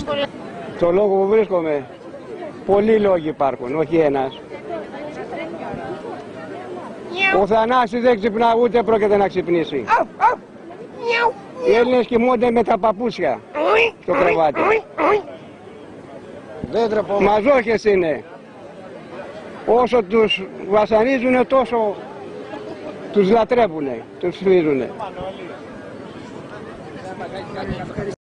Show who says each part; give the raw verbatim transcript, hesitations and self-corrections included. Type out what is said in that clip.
Speaker 1: Το λόγο που βρίσκομαι, πολλοί λόγοι υπάρχουν, όχι ένας. Ο Θανάσης δεν ξυπνά, ούτε πρόκειται να ξυπνήσει. Οι Έλληνες κοιμούνται με τα παπούτσια στο κρεβάτι. Μαζόχες είναι. Όσο τους βασανίζουνε, τόσο τους λατρεύουνε, τους φρίζουνε.